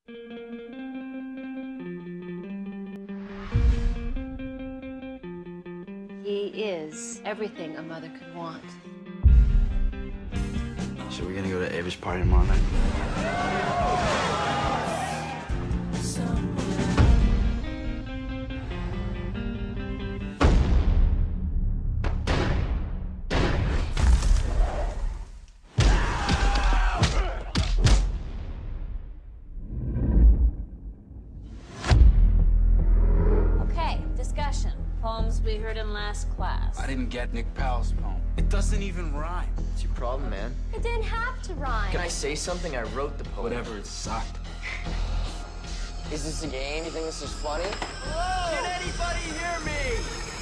He is everything a mother could want. So we're gonna go to Ava's party tomorrow night? Okay, discussion. Poems we heard in last class. I didn't get Nick Powell's poem. It doesn't even rhyme. What's your problem, man? It didn't have to rhyme. Can I say something? I wrote the poem. Whatever, it sucked. Is this a game? You think this is funny? Whoa! Can anybody hear me?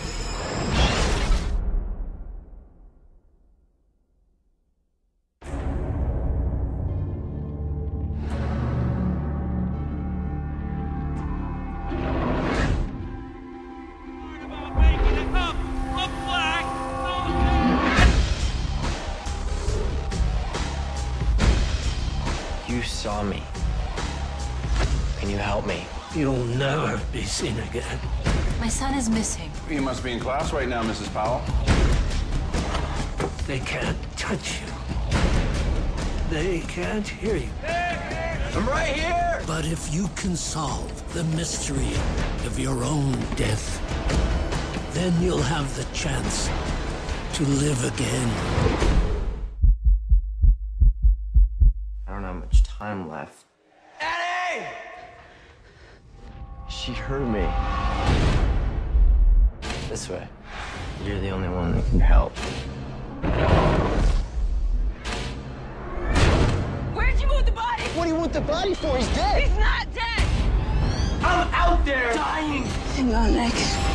You saw me. Can you help me? You'll never be seen again. My son is missing. You must be in class right now, Mrs. Powell. They can't touch you. They can't hear you. I'm right here! But if you can solve the mystery of your own death, then you'll have the chance to live again. I don't have much time left. Annie! She heard me. This way. You're the only one that can help. Where'd you move the body? What do you want the body for? He's dead! He's not dead! I'm out there dying! Hang on, Nick.